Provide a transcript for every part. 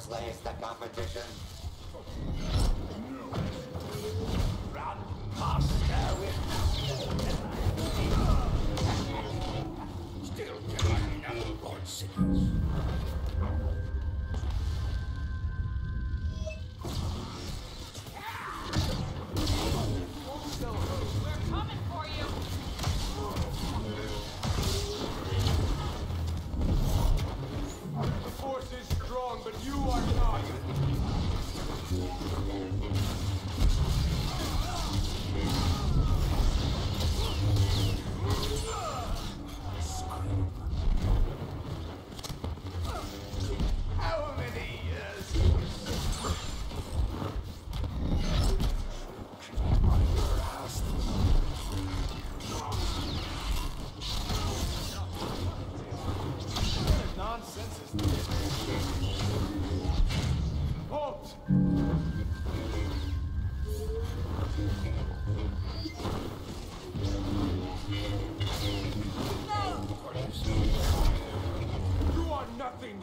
slays the competition. Run faster with still getting enough blood sickness. We're coming for you. The force is strong, but you are not. How many years? Nonsense is this? Halt! You are nothing!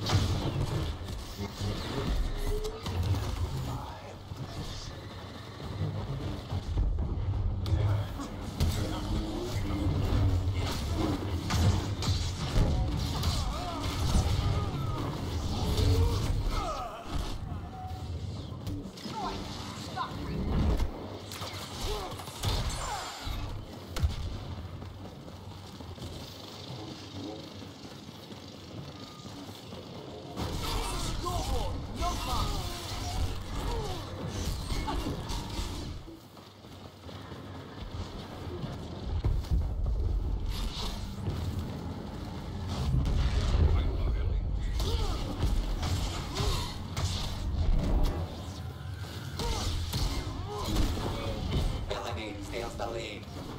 Steals the lead.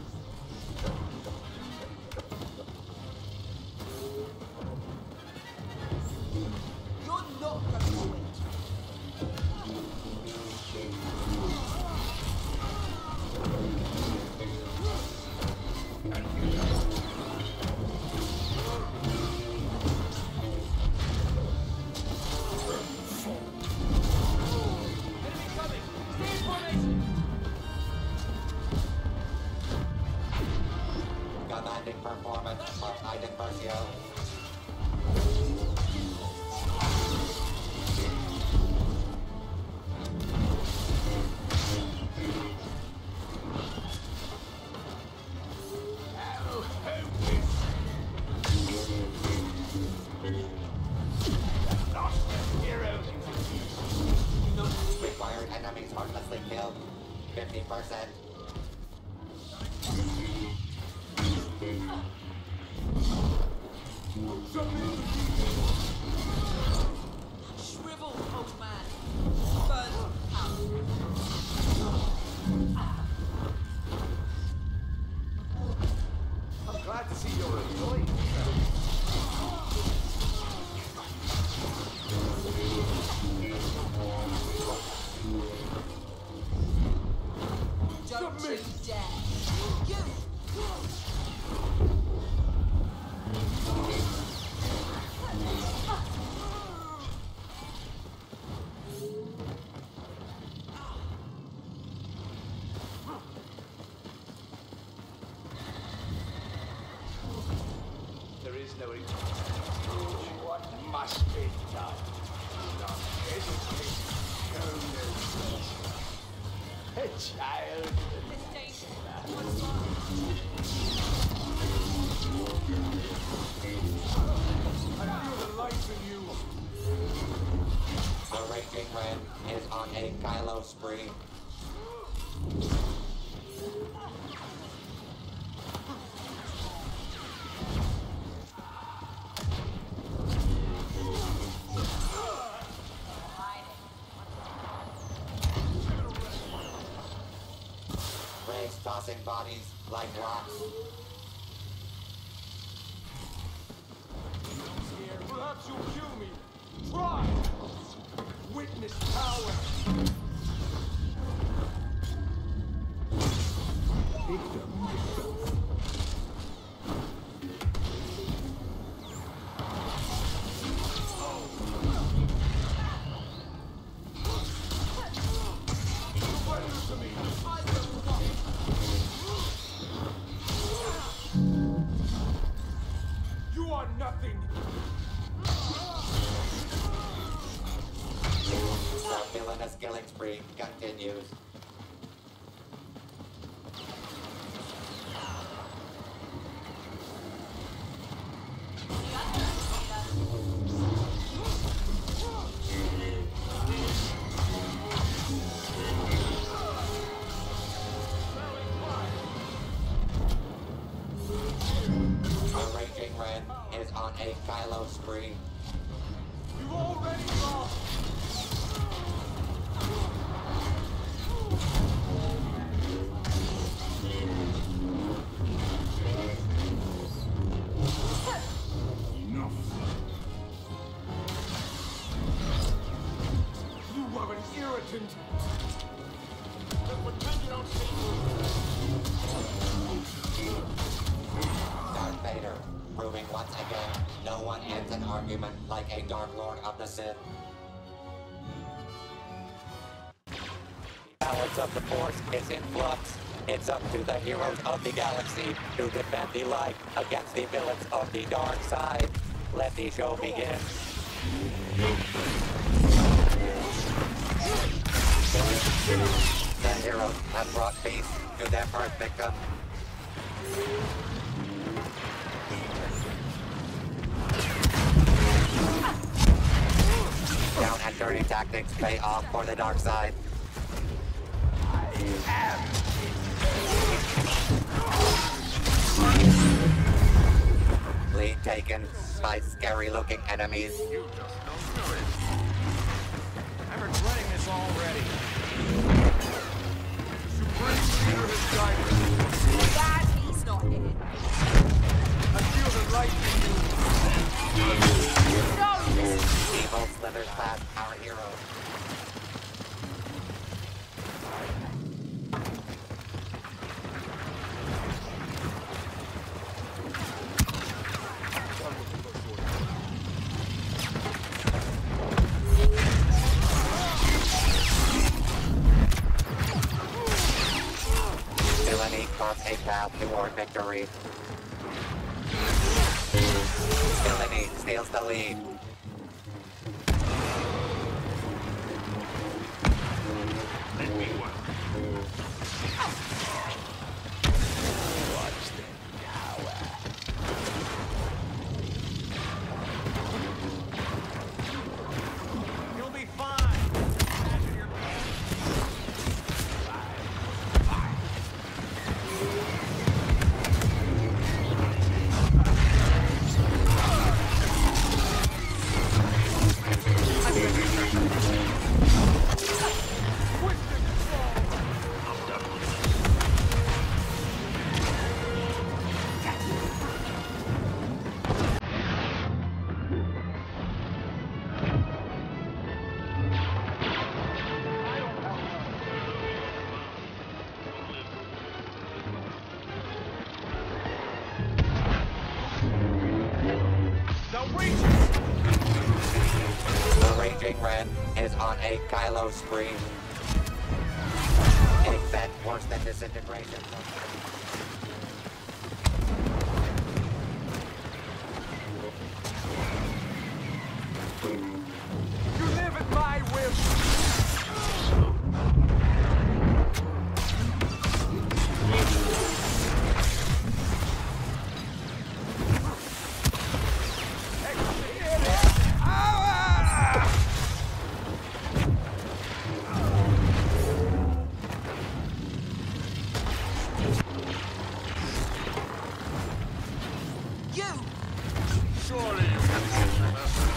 You're not gonna do it. Enemy coming! Stay in formation! Commanding performance from Iden Versio. Required enemies heartlessly killed. 50%. Shrivel, old man. Burn out. I'm glad to see you're enjoying Don't you dare. You. There is no What must be done? Not hesitate. Show no mercy. A child. This danger. What's wrong? I feel the life in you. The Raging Ren is on a Kylo spree. Ray's tossing bodies like rocks. Perhaps you'll kill me. Try! Witness power! nothing. The villainous killing spree continues. The Raging Ren is on a Kylo spree. You already lost. Enough. You are an irritant. Just pretend you don't see Darth Vader, proving once again, no one ends an argument like a Dark Lord of the Sith. Balance of the Force is in flux. It's up to the heroes of the galaxy to defend the light against the villains of the dark side. Let the show begin. The heroes have brought peace to their first victim. Down and dirty tactics pay off for the dark side. Lead taken by scary-looking enemies. You just don't know it. I'm regretting this already. Supreme Leader has guided. Glad he's not here. I feel the light in you. No! Evil slithers past our heroes. Villainy carves a path toward victory. Villainy steals the lead. Let me one. Watch them power. You'll be fine. Imagine your The Raging Ren is on a Kylo spree. A fate worse than disintegration. You live at my whim. You! Surely you can see the message.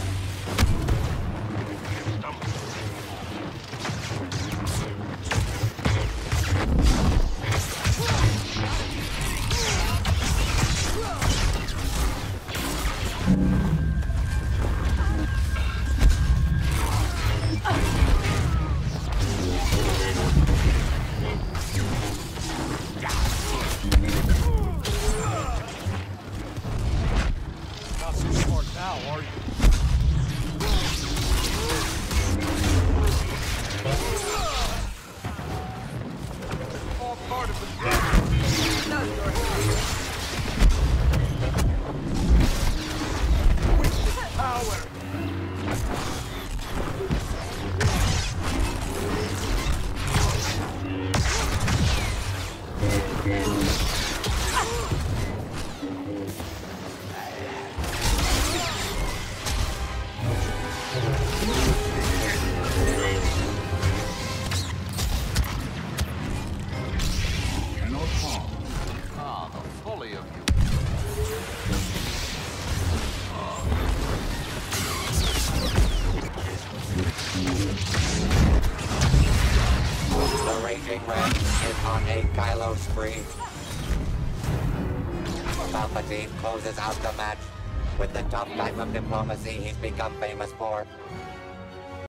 Not so smart now, are you? All part of the game. No, you're power! Cannot harm. Ah, the folly of you. The Raging Red is on a Kylo spree. Palpatine closes out the match with the tough type of diplomacy he's become famous for.